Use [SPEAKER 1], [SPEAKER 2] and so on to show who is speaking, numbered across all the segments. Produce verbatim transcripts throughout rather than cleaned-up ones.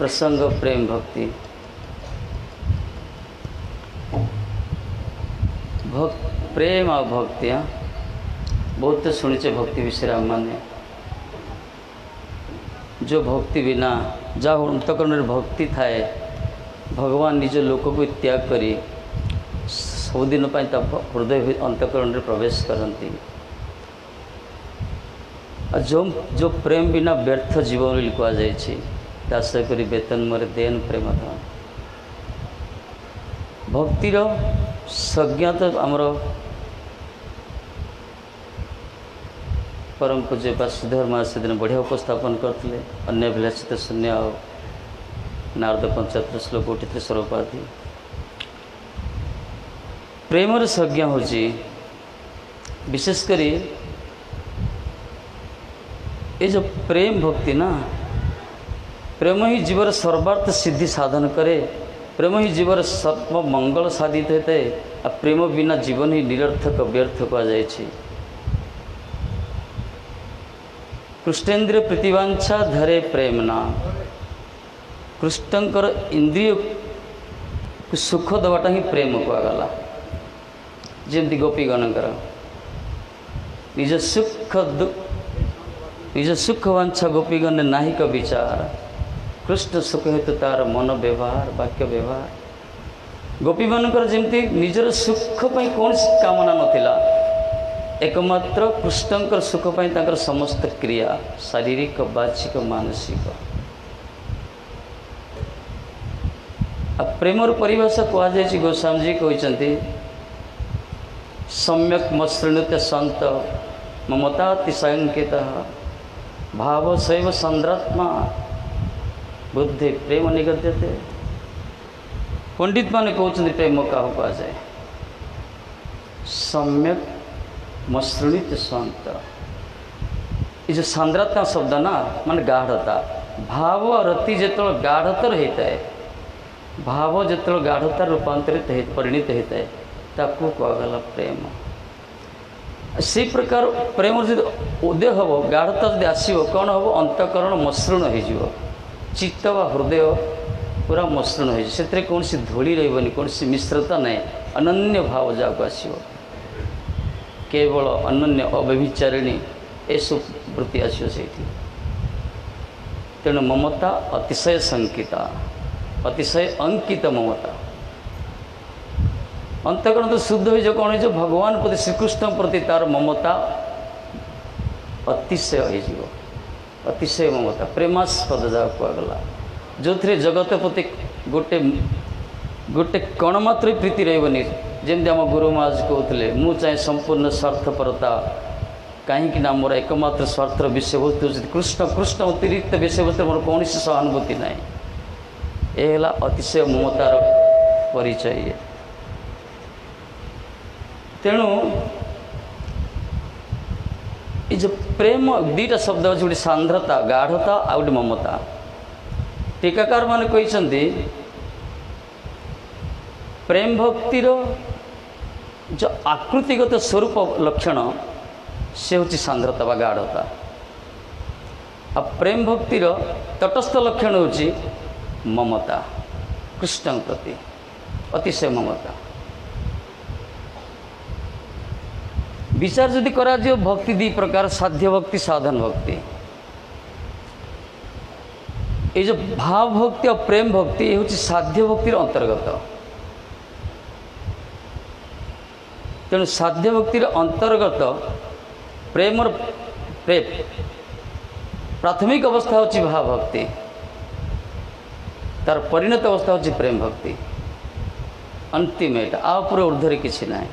[SPEAKER 1] प्रसंग प्रेम भक्ति भक्त प्रेम और भक्ति हाँ बहुत तो शुणीचे भक्ति विषय मैंने जो भक्ति बिना जहाँ अंतकरण भक्ति थाए भगवान निज लोक को त्याग करी सबुदिन हृदय अंतकरण प्रवेश करती जो जो प्रेम बिना व्यर्थ जीवन कहुई दास करी वेतन मोर देन प्रेम धन भक्तिर संज्ञा तो आमर परम पूज्य वासुदेव महाराज से दिन बढ़िया उपस्थापन करते अन्य अभिलाषित शून्य नारद पंचायत श्लोक उठी स्वरूपाधि प्रेमर संज्ञा हूँ विशेषकर ये जो प्रेम भक्ति ना प्रेम ही जीवर सर्वार्थ सिद्धि साधन करे प्रेम ही जीवर सर्व मंगल साधित होता है आ प्रेम बिना जीवन ही निरर्थक व्यर्थ कहुई कृष्णेन्द्रिय प्रीतिवांछा धरे प्रेम ना कृष्णकर इंद्रिय सुख दवाटा ही प्रेम कहगला जमती गोपीगणकर निज सुख निज सुख वांछा गोपीगण नाहिक विचार कृष्ण सुख हेतु तार मन व्यवहार वाक्य व्यवहार गोपी मानकर जमती निजर सुख पाई कौन कामना नथिला एकमात्र कृष्णकर सुख पाई तांकर समस्त क्रिया शारीरिक बाचिक मानसिक आ प्रेमर परिभाषा कहुई गोस्वामी जी कहते सम्यक मसृणुत संत ममतातिशंकित भाव शैव संद्रात्मा बुद्धि प्रेम निगद्यते पंडित माने कहते प्रेम क्या कहुए सम्यक मसृणित संत ये जो सांद्रता शब्द ना मान गाढ़ता भाव रति जो गाढ़तर होता है भाव जो गाढ़ता रूपांतरित परिणित होता है ताकू कहगला प्रेम से प्रकार प्रेम जो उदय हम गाढ़ता जब आसो कौन हम अंतकरण मसृण हो चित्त व हृदय पूरा मसृण हो कौन सी धूली रही कौन सी मिश्रता ना अनन्य भाव जाक आसो केवल अनन्य अव्यभिचारिणी एसु वृत्ति आसो से तेणु ममता अतिशय संकिता अतिशय अंकित ममता अंतकरण तो शुद्ध हो जो कौन हो भगवान प्रति श्रीकृष्ण प्रति तार ममता अतिशय हो अतिशय ममता प्रेमास्पद जहाँ कहगला जो थे जगत प्रति गोटे गोटे कण मात्र प्रीति रही जमी आम गुरु महाराज कहते मु चाहे संपूर्ण स्वार्थपरता कहीं मोर एकमात्र स्वार्थर विषय वस्तु कृष्ण कृष्ण अतिरिक्त विषय वस्तु मोर कौन सहानुभूति ना यह अतिशय ममतार परिचय तेणु ये जो प्रेम दीटा शब्द अच्छे गोटे सांद्रता गाढ़ता आ गए ममता टीकाकार मान कहते प्रेम भक्तिर जो आकृतिगत स्वरूप लक्षण से हूँ सांद्रता व गाढ़ता आ प्रेम भक्तिर तटस्थ लक्षण हूँ ममता कृष्ण प्रति अतिशय ममता विचार जदि करा भक्ति दी प्रकार साध्य भक्ति साधन भक्ति ये जो भाव भक्ति और प्रेम भक्ति ये हूँ साध्य भक्तिर अंतर्गत तेणु साध्य भक्तिर अंतर्गत प्रेम और प्रेम प्राथमिक अवस्था हूँ भाव भक्ति तार परिणत अवस्था हूँ प्रेम भक्ति अंतिम एटा आ पूरे ऊर्ध्वर किसी ना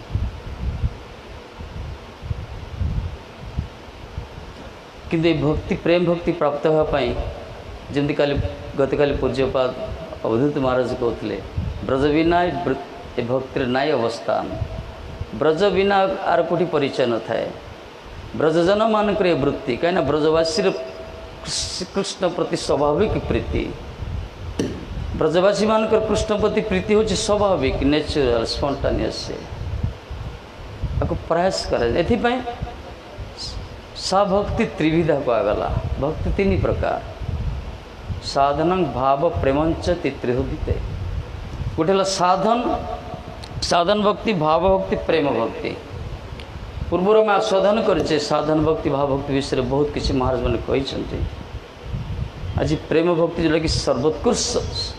[SPEAKER 1] किंतु भक्ति प्रेम भक्ति प्राप्त होगापाई जमी काली गत काली पूज्यपाद अवधूत महाराज कहते ब्रज बिना ए भक्तिर नाई अवस्थान ब्रज बिना आर कोटी परिचय न थाए ब्रजजन मानक वृत्ति कहीं ब्रजवासी कृष्ण प्रति स्वाभाविक प्रीति ब्रजवासी मानक कृष्ण प्रति प्रीति हूँ स्वाभाविक नेचुरल स्पॉन्टानियस आपको प्रयास करें सा भक्ति त्रिविधा कहगला भक्ति तीन प्रकार साधन भाव प्रेमंच त्रिहृदिते गोटे साधन साधन भक्ति भाव भक्ति प्रेम भक्ति पूर्वर में आस्वादन करे साधन भक्ति भाव भक्ति विषय बहुत किसी महाराज मैंने कही आज प्रेम भक्ति जोटा कि सर्वोत्कृष्ट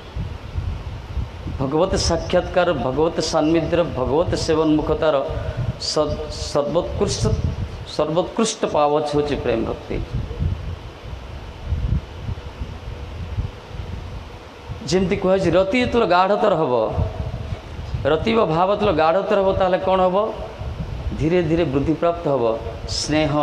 [SPEAKER 1] भगवत साक्षात्कार भगवत सान्निध्य भगवत सेवन मुखतार सर्वोत्कृष्ट सर्वोत्कृष्ट पावच होची प्रेम भक्ति जमती कह रति जो गाढ़तर हम रति व भाव जो गाढ़तर हम ताले कौन हम धीरे धीरे वृद्धि प्राप्त हम स्नेह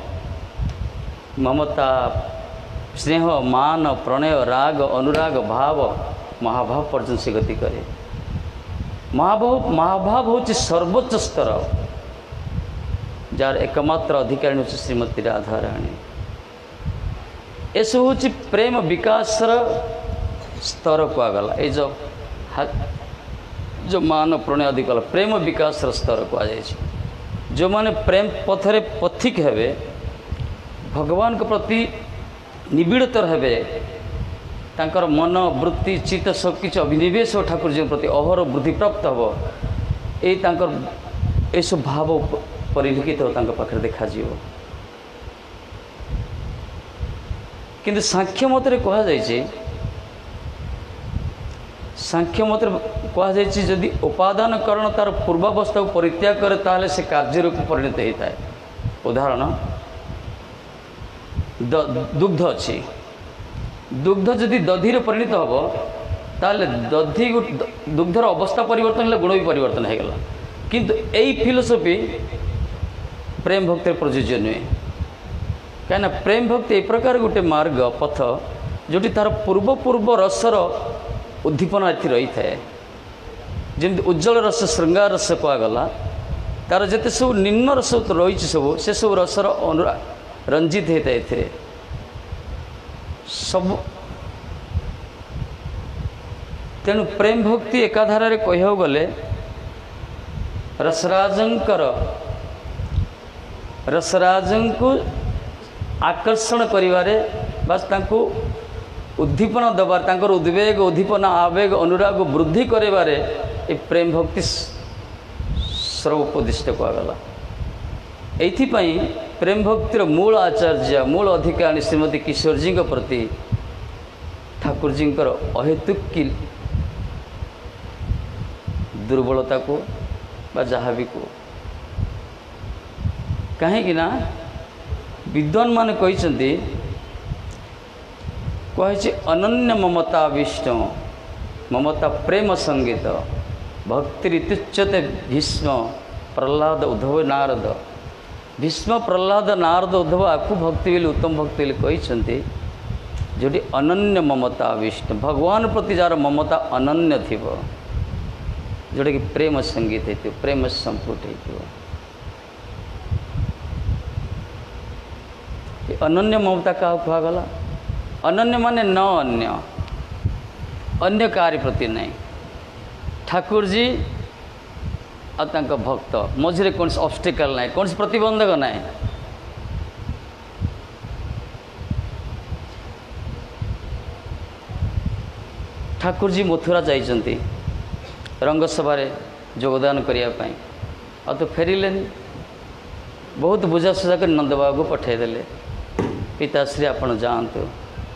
[SPEAKER 1] ममता स्नेह मान प्रणय राग अनुराग भाव महाभाव पर्यटन से गति करे महाभाव महाभाव हूँ सर्वोच्च स्तर जार एकमात्र अधिकारी हूँ श्रीमती राधा राणी एसब हूँ प्रेम विकास स्तर कुगला ये जो जो मान प्रणय अधिक प्रेम विकास स्तर कहुए जो माने प्रेम पथरे पथिक हेबे भगवान के प्रति निबिड़तर हेबे तांकर मन वृत्ति चित्त सब किसी अभिनिवेश ठाकुर जी प्रति अहर वृद्धि प्राप्त हम ये सब भाव परिलिखित हो पाखे देखा किंतु सांख्य मत कहुई सांख्य मत कहुई जदि उपादान करण तार पूर्वावस्था को परित्याग करे ताले से कार्य रूप परिणत होता है उदाहरण दुग्ध अच्छी दुग्ध जदि दधि परिणत हम ताले दधि दुग्धर अवस्था परिवर्तन है गुण भी परिवर्तन हो गला किंतु यही फिलोसफी प्रेम भक्ति प्रযোज्य नुहे कहीं प्रेम भक्ति एक प्रकार गोटे मार्ग पथ जोटी तार पूर्व पूर्व रसर उद्दीपना ये रही है जमी उज्जवल रस श्रृंगार रस कहगला तार जिते सब निम्न रस रही सब से सब रसर अनुरा रंजित होता है सब तेणु प्रेम भक्ति एकाधार कह गले रसराजंकर रसराजन को आकर्षण करिवारे बस तांको उद्दीपना दबार तांकर उद्वेग उद्दीपना आवेग अनुराग वृद्धि करेबारे ए प्रेम भक्ति सर्वोपदिष्ट कहगला एथिपाई प्रेम भक्तिर मूल आचार्य मूल अधिकारी श्रीमती किशोर जी प्रति ठाकुर जी अहेतुक की दुर्बलता को बा जहाँ भी को कहीं विद्वान मान कहते कहे अनन्य ममता विष्णु ममता प्रेम संगीत भक्तिरित्युच्यते भीष्म प्रहलाद उद्धव नारद भीष्म प्रहलाद नारद उद्धव आपको भक्ति बोली उत्तम भक्ति बोली कहते जोटी अनन्य ममता विष्णु भगवान प्रति जार ममता अनन्य थी जोटा कि प्रेम संगीत है प्रेम संपुट है अनन्य ममता क्या कहगला अनन्य माने न अन्य अन्य कार्य प्रति नहीं ठाकुर जी और भक्त मझे कौन ऑब्स्टिकल ना कौन प्रतिबंधक ना ठाकुर जी मथुरा जाइछन्ति रंगसभा योगदान करने आ तो फेरिले बहुत बुझासुझा कर नंदबाबू को पठेदेले पिताश्री आपण जातु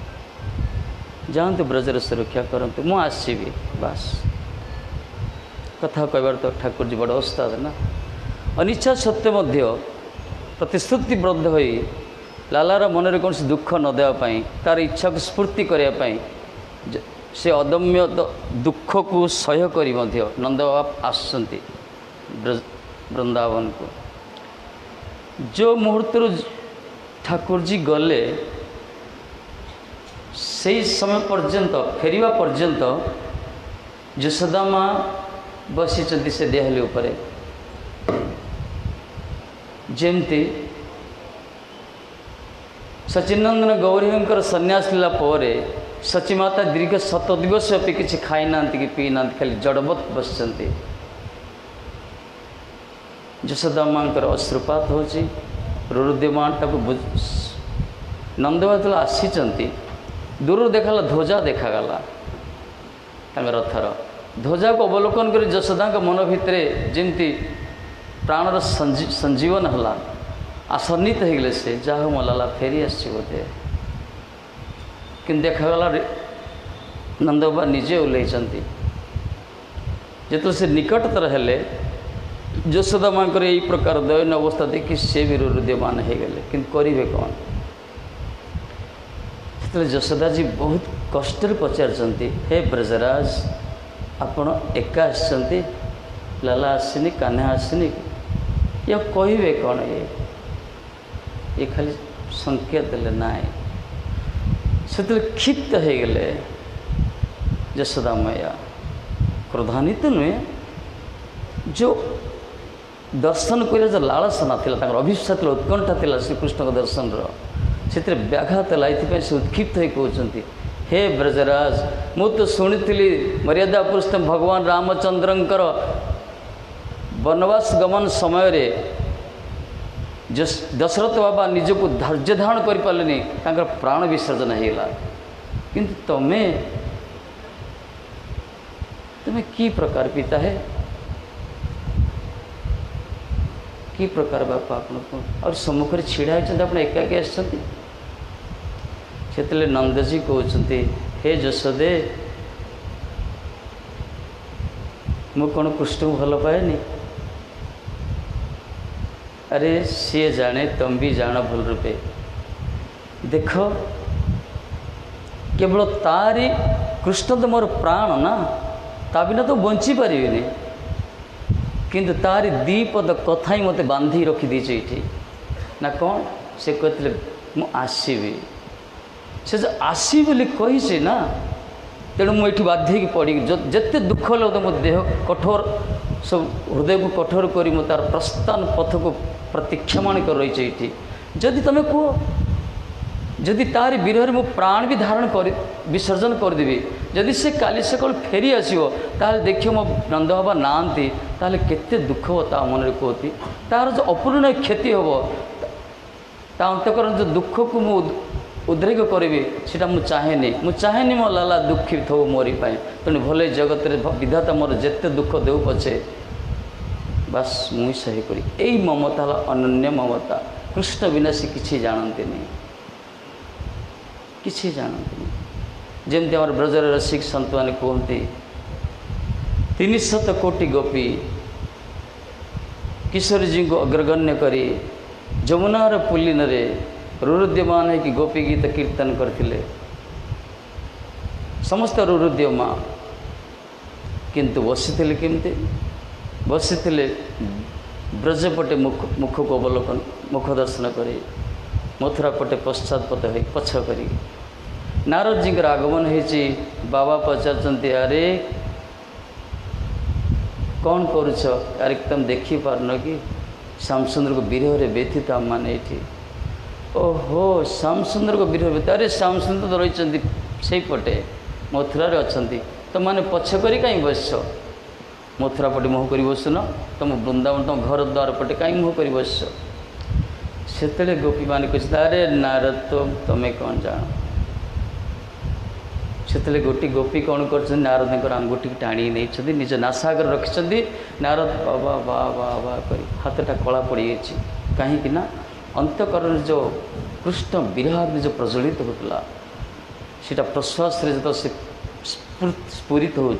[SPEAKER 1] जातु ब्रजर सुरक्षा करंतु मु आसबी बास कथा कहबार तो ठाकुर जी बड़ उस्ताद ना अनिच्छा सत्य मध्य प्रतिश्रुतिबद्ध हो लालार मन में कौन दुख न देवाई तार इच्छा को स्फूर्ति करने से अदम्य दुख को सह्य करी मध्य नंद बाबा आसुंती वृंदावन को जो मुहूर्त ठाकुर जी गले से समय पर्यंत फेरिया पर्यंत यशोदा माँ बसी से देहली उपरे जमती सचिनंदन गौरीहंकर सन्यास लीला पर सचीमाता दीर्घ शत दिवस अभी किसी खाई ना कि पी ना खाली जड़बत बसते यशोदा माँ अश्रुपात हो रुद्यमान नंदबादल आसी दूर देखाला ध्वजा देखागला रथर ध्वजा को अवलोकन कर यशोदा मन भितर जमती प्राणर संजीवन है आसन्नित हो गले से जहाँ मो लाला फेरी आसे बोधे कि देखागला नंद बाबा निजे ओह्लैंती जो से निकटतर हेले यशोदा माँ यही प्रकार दयन अवस्था देखि सी भी हृदयमान हो गले कि करेंगे कौन से यशोदा जी बहुत कष्ट पचार हे ब्रजराज आपण एका आसछंती लाला आसनी कान्हा आसनी या कहे कौन ये ये खाली संकेत देले ना से क्षिप्त हो गले यशोदा मैया क्रोधान्वित नुहे जो दर्शन कर जो लालसा था अभिष्ठा उत्कंठा था श्रीकृष्ण के दर्शन से व्याघात है से उत्क्षिप्त हो कहते हे ब्रजराज मु तो शुणी मर्यादा पुरुषोत्तम भगवान रामचंद्रंकर वनवास गमन समय रे दशरथ बाबा निजक धैर्य धारण कर पारे प्राण विसर्जन होगा किंतु तमें तुम्हें कि प्रकार पिता है कि प्रकार बापा आपको और सम्मुख छिड़ा होते एकाकी आसते से नंदजी कहते हे यशोदे मु कौन कृष्ण को भल पाएनी अरे सी जाने तुम भी जान भल रूपे देख केवल तारी कृष्ण तो मोर प्राण ना ता बिना तो बंची पारिनी किंतु तारी दीपद कथा ही मत बांधी रखीदी ये ना कौन से कहते मु आसबि से जो आसी बोली कही ना तेणु मुझे बाध्य पड़ी जिते दुख लगे मो देह कठोर सब हृदय को कठोर कर तार प्रस्थान पथ को प्रतीक्षाण कर रही ये जदि तुम्हें कह जदि तार विरह मो प्राण भी धारण कर विसर्जन करदेवी जदि से काली सकाल फेरी आसो ताल देखिए मो नंद बाबा नाती ताल केते दुख हो ता मन कहती तार जो अपूर्ण क्षति हम ता अंतकरण जो दुख को मु उद्रेक करी से मुझे चाहेनी मुझे चाहेनी मो लाला दुखित हो मोरी पाए तेणु भले जगत विधाता मोर जिते दुख देव पछे बस मुई सही करी यही ममता अनन्य ममता कृष्ण बिना से किसी जानती नहीं किसी जानती नहीं जमती आम ब्रजर रसिक संत मैंने कहते तीन शत कोटि गोपी किशोर जी को अग्रगण्य करी जमुनार पुलिन रे रुरुद्यमान है कि गोपी गीत कीर्तन करथिले समस्त रुरुद्यमा किंतु बसी केमती बसी ब्रजपटे मुख मुख को अवलोकन मुख दर्शन कर मथुरा पटे पश्चात पथ हो पछ कर नारद जी आगमन होती बाबा पचार अरे कौन करुच यार एकदम देखी पारन कि श्यामसुंदर को विरह व्यथित आम मैंने ये ओहो श्यामसुंदर को विरह अरे श्यामसुंदर तो रही से पटे मथुरा अच्छा तो मैंने पछ कर कहीं बस मथुरा पटे मुँह कर बसुन तुम वृंदावन तुम घर द्वार पटे कहीं मुँह कर बस से गोपी मान कहते अरे नारद तो तुम्हें कौन जान से गोटी गोपी कौन कर नारद आंगुठी टाणी नहीं निज नासागर रखिंट नारद बाबा बा बा बा कर हाथटा कला पड़ गई कहीं ना अंतकरण जो कृष्ण विरहाग्नि जो प्रज्वलित होता सीटा प्रश्वास जो से स्फुरित हो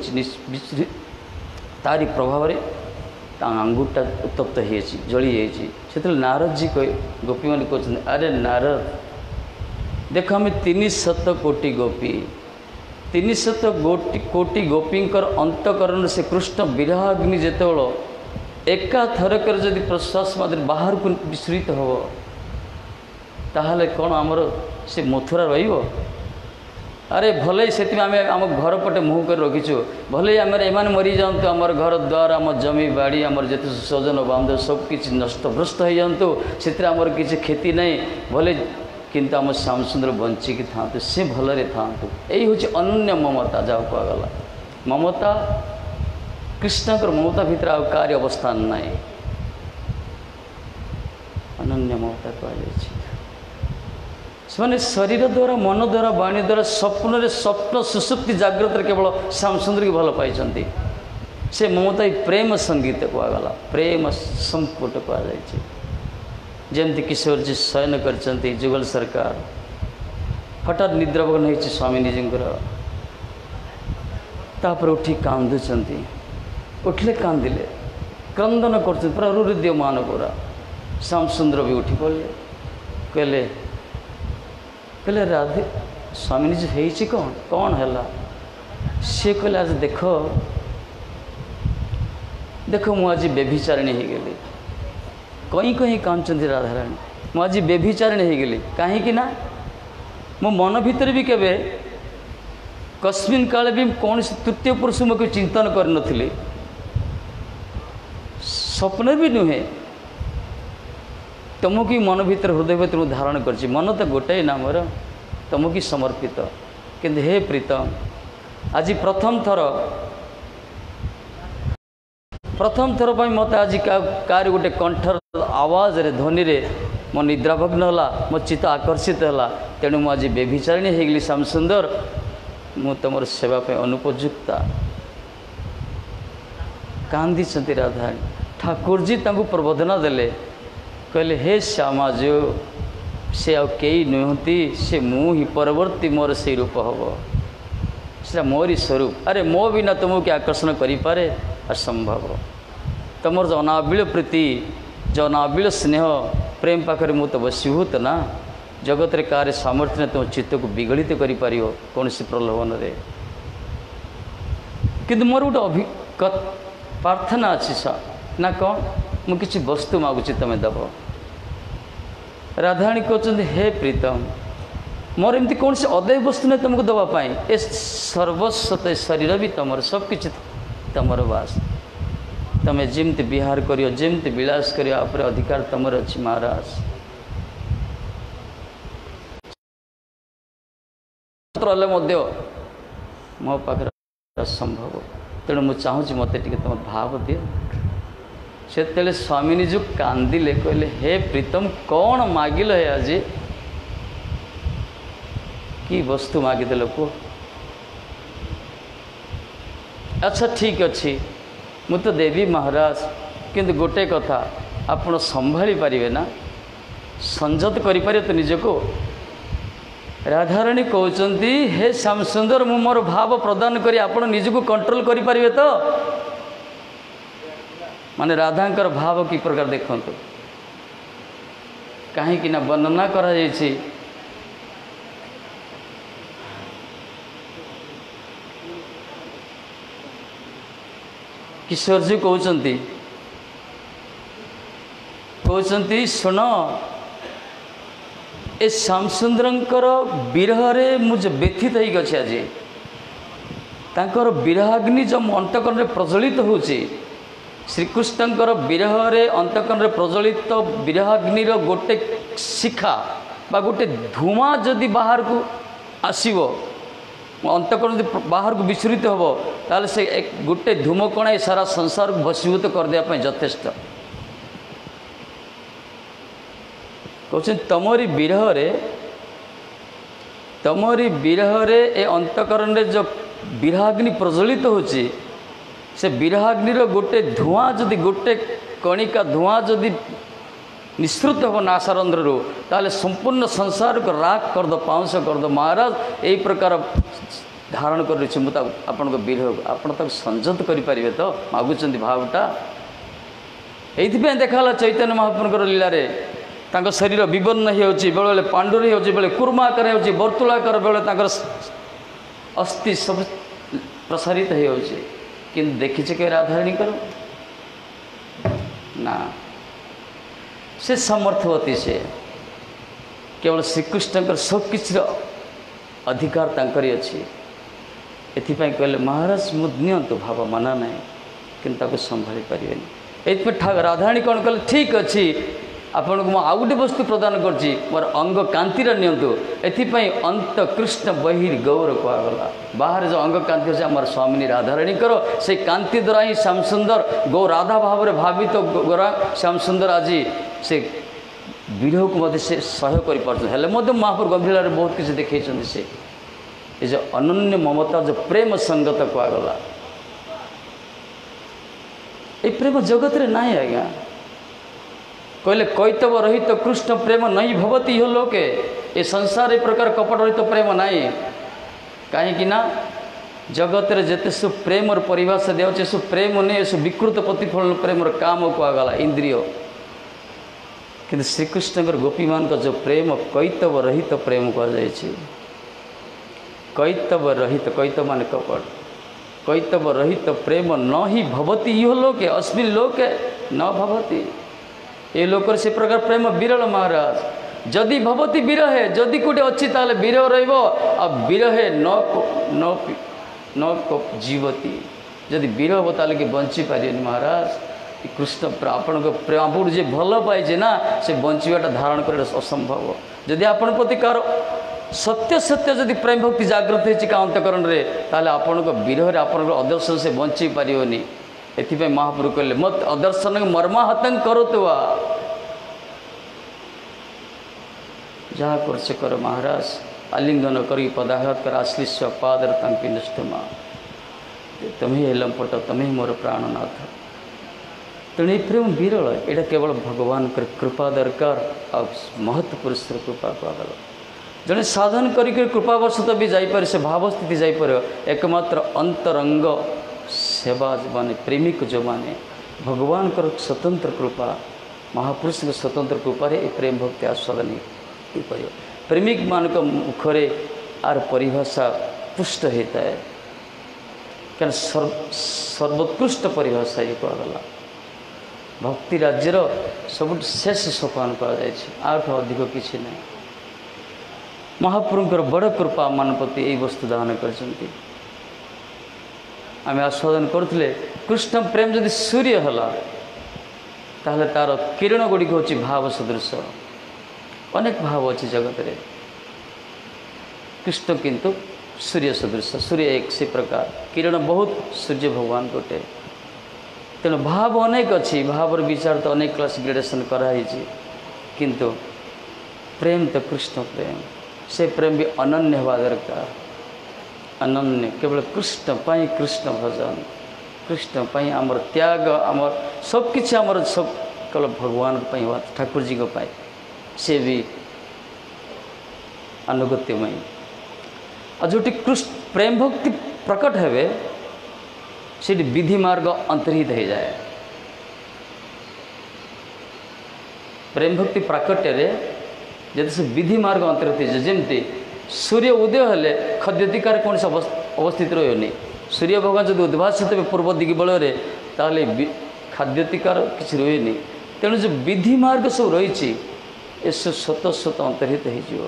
[SPEAKER 1] तारी प्रभाव में आंगुठा उत्तप्त हो जली जाती नारद जी कह गोपी मैंने कहते अरे नारद देख आम तीन शत कोटि गोपी तीन शत गोटी कोटि गोपींकर अंतकरण से कृष्ण विरहाग्नि जितेबाला एका थरकर जदि प्रश्वास माध्यम बाहर को विस्मृत हो ताहले कौन आमर से मथुरा रही अरे भले से आम आम घर पटे मुँह कर रखीचु भले आम एम मरी जातु आम घर द्वार आम जमी बाड़ी आम जिते स्वजन बांधव सबकि नष्ट भ्रष्ट हो जातु से आमर किसी क्षति नहीं भले किंतु आम श्यामसुंदर बंचिकी था सी भलरे था यही हूँ अनन्य ममता जहाँ कहगला ममता कृष्णकर ममता भितर आ कार्य अवस्थान नाई अनन्य ममता कह से शरीर द्वारा मन द्वारा वाणी द्वारा स्वप्न स्वप्न सुसुप्ति जाग्रत केवल श्याम सुंदर की भल पाई से ममता प्रेम संगीत कहगला प्रेम संपुट कहुई जमती किशोर जी शयन कर जुगल सरकार हठात निद्राभग्न होती स्वामी तापर उठी कांदुंट उठले कांदिले क्रंदन कर पूरा रुद्यमान पूरा श्याम सुंदर भी उठी पड़े कहले कहले राधे स्वामी जी है कौन कौन है सी कहले आज देख देख मुझे बेभिचारिणी हो गली कहीं कहीं कांचती राधाराणी मुझे बेभिचारिणी हो गली कहीं ना मो मन भीतर भी केवे कस्मिन काले भी कौन तृतीय पुरुष मुझे चिंतन कर नथिली स्वप्न भी नुहे तुमको मन भीतर हृदय भीतर धारण कर मन तो गोटे ना मोर तुमको समर्पित किंतु हे प्रीतम आज प्रथम थर प्रथम थर पर मत आज कार गोटे कंठर आवाज रे ध्वनि रे मो निद्राभग्न होला मो चित्त आकर्षित होला तेणु मु आज बेभिचारिणी हो गली श्याम सुंदर मु तुम सेवा पे अनुपयुक्ता कांदी राधा ठाकुर जी तांको प्रबोधन देले कहले हे श्यामा जो से आ कई नुहति से मु ही परवर्ती मोर से रूप हम से मोरी स्वरूप अरे मो बिना तुमको क्या आकर्षण करें असंभव तुम जो अनाबिल प्रीति जो अनाबिल स्नेह प्रेम पाखे मु तो बसीभूत ना जगत रे कार सामर्थ्य तुम चित्त को विगलित कर कौन सी प्रलोभन रे किंतु मोर गोटे अभिगत प्रार्थना अच्छी सा ना कौन मु किसी वस्तु मागुची तुम्हें दब राधाराणी कहते हे प्रीतम मोर एमती कौन से अदय वस्तु नहीं तुमको दवापाई ए सर्वस्व शरीर भी तुम सबकि तुमर बास तुम्हें जमती विहार करियो जमती विलास करियो आपरे अधिकार तुमर अच्छी महाराज मो पाखे असंभव तेणु मुझे चाहूँगी मत तुम भाव दियो से स्वामिनी जो कांदिले कहले हे प्रीतम कौन मागिल है आज कि वस्तु मागिदेल को अच्छा ठीक अच्छी मु तो देवी महाराज किंतु गोटे कथा आपण संभाली पारिबे ना संजत करि पारे तो निजको राधाराणी कहते हे श्याम सुंदर मु मोर भाव प्रदान करी आपण निजको कंट्रोल करि पारिबे तो माने राधांकर भाव की प्रकार देखंतु कहीं वर्णना करा जायछि किशोर जी कहते कहते शुण ए श्याम सुंदरंकर विरह रे मुझे व्यथित हो गए आज तांकर विरहाग्नि जो अंतकरण रे प्रज्वलित होछि श्रीकृष्णकर विरह रे अंतकरण रे प्रज्वलित विरहाग्नि रो गोटे शिखा बा गोटे धूमा जदि बाहर को आसीबो अंतकरण जदि बाहर को विस्फुरित होबो ताले से एक गोटे धूमकणा सारा संसार को भस्मीभूत कर दिया पय यथेष्ट कहते तमरी विरह रे तमरी विरह रे ए अंतकरण रे जो विरहाग्नि प्रज्वलित होछि से विरहाग्नि रो गोटे धुआं जदि गोटे कणिका धुआं जदि निःसृत हो नासारंध्र रो ताले संपूर्ण संसार को राख कर दो पाउंस कर दो महाराज यही प्रकार धारण कर आपण विरह आपण तक संजत करि परिबे तो मागुचंदी भावटा एइथिबे देखाला चैतन्य महाप्रभुकर लीला रे तांको शरीर विवर्ण होउची बेले बेले पांडुरी होउची बेले कुर्माकार होउची वर्तुलाकार बेले तांकर अस्थि सब प्रसारित होउची किंतु देखी के राधाराणी करो ना से समर्थवती से केवल श्रीकृष्ण सब किसी अधिकार तांकरी अच्छी एथिपाई कहले महाराज मुझे भाव माना ना कि संभाली पारे ये राधाराणी कौन कहले ठीक अच्छी आपन को आउ गोटे वस्तु प्रदान करछि मोर अंग कांतिर नियंतु एथिपाई अंत कृष्ण बहिर गौर कहगला बाहर जो अंग कांति है आम स्वामिनी राधाराणी करो से कांति द्वारा ही श्याम सुंदर गौ राधा भाव में भावित तो गोरा श्याम सुंदर आज से विरह को मध्य से सह्य कर महापुर गंभीर बहुत किसी देखते से ये जो अनन्य ममता जो प्रेम संगत कहगला ये प्रेम जगत रे ना आज्ञा कहले कैतव रहित तो कृष्ण प्रेम नहीं भवती हो लोके ये संसार एक प्रकार कपट रहित तो प्रेम नहीं कहीं ना जगत रे जेते सु प्रेम परिभाषा दिया सु प्रेम नहीं सु विकृत प्रतिफलन प्रेम काम कहगला इंद्रिय किंतु श्रीकृष्ण गोपी मान का जो प्रेम कैतव रहित तो प्रेम कह कैतव रहित कैतव मान कपट कैतव रहित तो प्रेम न ही भवती यो लोके अस्मिन लोके न भवती ये लोक से प्रकार प्रेम विरल महाराज जदि भवती विरहे जदि कोटे अच्छी ताले विरह रहिबो आ विरहे न न न जीवती जदि विरह हो ताले कि बंची पारियनि महाराज कृष्ण आपण को प्रेम आपण जे भल पाइजे ना से बंचीवाटा धारण कर असंभव जदि आपण प्रति कार सत्य सत्य जदि प्रेम भक्ति जागृत होती का अंतकरण रे ताले आपण को विरह आपण अदर्शन से बंची पारियोनी एथि महाप्रभु कहले मत अदर्शन मर्माहतं करोतु जहाँ कर कर महाराज आलिंगन करी पदाघात कर आश्लिष्य पादर तंपी नष्टमा तुम्हें हे लंपट तुम्हें मोर प्राणनाथ तेणु प्रेम विरल यहाँ केवल भगवान कृपा दरकार आ महत्व पुरुष कृपा कहगला जड़े साधन करके कृपावशत भी जापर से भाव स्थिति जापर एकमात्र अंतरंग सेवा माने प्रेमिक जो माने भगवान कर स्वतंत्र कृपा महापुरुष के स्वतंत्र कृपा रे प्रेम भक्ति आस्वादन हो पार प्रेमिक मान मुखरे आर परिभाषा पुष्ट होता है क्या सर्व सर्वोत्कृष्ट परिभाषा ये कहगला भक्ति राज्यर सब शेष सोपान कह अधिक किसी ना महाप्रभुंर बड़ कृपा मान प्रति यही वस्तु दान कर आम आस्वादन करुले कृष्ण प्रेम जदि सूर्य है ताहले तार किरण गुड़िक हूँ भाव सदृश अनेक भाव अच्छी जगत रे कृष्ण किंतु सूर्य सदृश सूर्य एक से प्रकार किरण बहुत सूर्य भगवान गोटे तेणु भाव अनेक अच्छी भाव विचार तो अनेक क्लास ग्रेडेसन कराई किंतु प्रेम तो कृष्ण प्रेम से प्रेम भी अनन्य हवा दरकार अनन्य केवल कृष्ण पाई कृष्ण भजन कृष्ण पाई आमर त्याग आमर सब किसी आमर सब केवल भगवान पाई हुआ ठाकुर जी को पाई से भी अनुगत्यमय आ जो कृष्ण प्रेम भक्ति प्रकट है से विधि मार्ग अंतर्हित हो जाए प्रेम भक्ति प्राकट्य रे जब से विधि मार्ग अंतर्हित जमती सूर्य उदय हेले खद्यतिकार कौन सा अवस्थित रही सूर्य भगवान जो उद्भासित हे पूर्व दिग बल खाद्यतिकार किसी रही तेणु जो विधि मार्ग सब रही स्वत स्वत अंतर्हित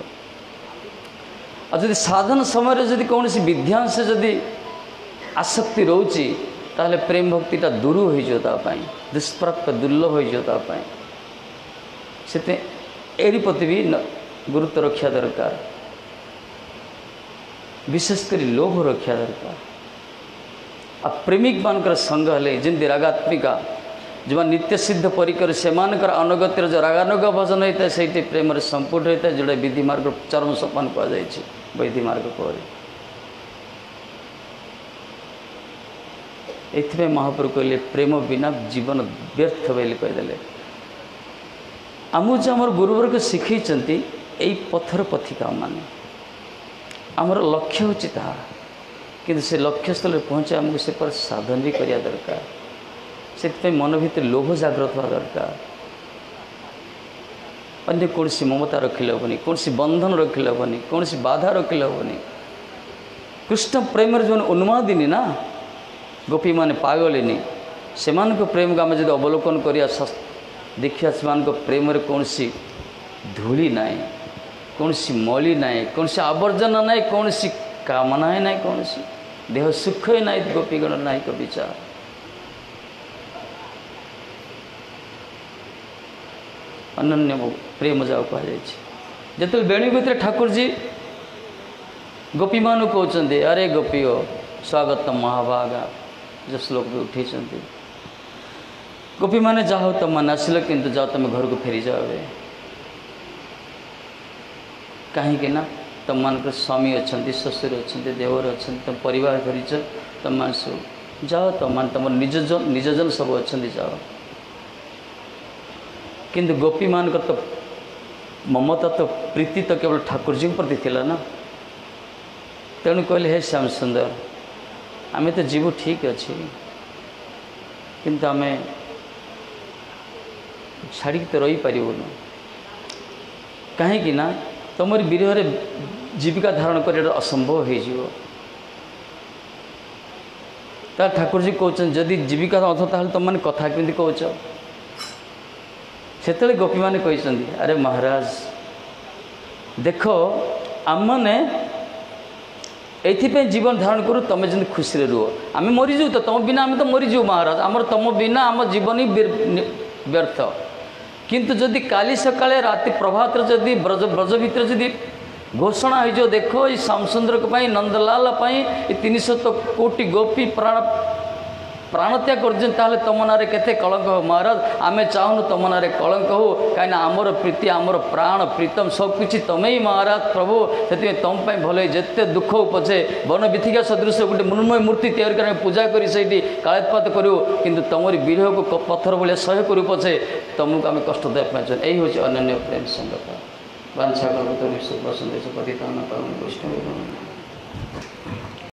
[SPEAKER 1] हो साधन समय जदि कौन विध्यांश जदि आसक्ति रोची ताहले प्रेम भक्तिटा दूर हो दुष्प्राप्त दुर्लभ हो से एरी प्रति भी गुरुत्व रक्षा दरकार विशेषकर लोभ रक्षा दरकार आ प्रेमिक मानकर संग हेले जमी रागात्मिका जो नित्य सिद्ध परिकर से अनुगत्य जो रागानुग भजन होता है से प्रेम संपूर्ण होता है जोड़ा विधि मार्ग चरम सोपान कहुई वैधि मार्ग पर ये महाप्रभु कहले प्रेम बिना जीवन व्यर्थ बोली कहीदे आमको जो आम गुरुवर्ग शिखई यही पथर पथिका माने आमर लक्ष्य होची ताहा किंतु से लक्ष्य स्थल पहुँचे आमको से पर साधन भी करिया दरकार से मन भीतर लोभ जागृत हवा दरकार अन्य कौन सी ममता रखिले हेनी कौन सी बंधन रखिले हेनी कौन सी बाधा रखिले हेनी कृष्ण प्रेम जो उन्मादिनी ना गोपी माने पागलिनी से प्रेम को आम जो अवलोकन करिया देखिया से प्रेम रे कौन सी धूली नाई कौन सी मली नाई कौन सी आवर्जना नाई कौन सी कामना नाई कौन सी देह सुख ही नाई गोपीगण नाई को विचार अनन्य प्रेम जाओ कहुई जो बेणुगीत ठाकुर जी गोपी मान कहते अरे गोपी हो स्वागतम महाभागा जो श्लोक भी उठे गोपी माने जाओ तुम मैंने आसिल किंतु जाओ तुम घर को फेरी जाओ कहीं तुम मान स्वामी अच्छा ससुर अच्छा देवर अच्छा तुम परिवार धरीच तुम मान सब जाओ तुम मान तुम निज निजजन सब अच्छा जाओ किंतु गोपी मान तो ममता तो प्रीति तो केवल ठाकुर जी प्रति थिला ना तेणु कहले हे श्याम सुंदर आम तो जीव ठीक अच्छे किंतु आम छाड़ी तो रही पारूँ कहीं तुम विरह जीविका धारण कर असंभव हो ठाकुर जी कहते जदि जीविका अथ ताल तुम मैंने कथा केमती कौच से गोपी मैंने कहते अरे महाराज देख आम मैंने ये जीवन धारण करूँ तुम जमी खुशी रुह आम मरीजु तो तुम बिना आम तो मरीजु महाराज आमर तुम बिना आम जीवन ही व्यर्थ किंतु जदि काली सकाळे राति प्रभात जदि ब्रज ब्रज भितर जदि घोषणा हो देखो ये श्यामसुंदर नंदलाल तीन शत कोटी गोपी प्राण प्राणत्याग कर तुम नारे केते कलंक हो महाराज आमे चाहूँ तुम नारे कलंक हो कहीं आमर प्रीति आमर प्राण प्रीतम सबकि तुम ही महाराज प्रभु से तुम भले जिते दुख हो पछे वन बिथिका सदृश गोटे मृण्मय मूर्ति तैयारी कर पूजा कर कालोत्पात करूँ किंतु तुमरी विरह को पत्थर भाया सह्य करूँ पछे तुमको आम कष्ट देवाई चाहिए यही हूँ अनन्य प्रेम संगत वांछा कल्पतरुभ्यश्च कृपा सिन्धुभ्यश्च पतितानां पावनेभ्यो वैष्णवेभ्यो नमः।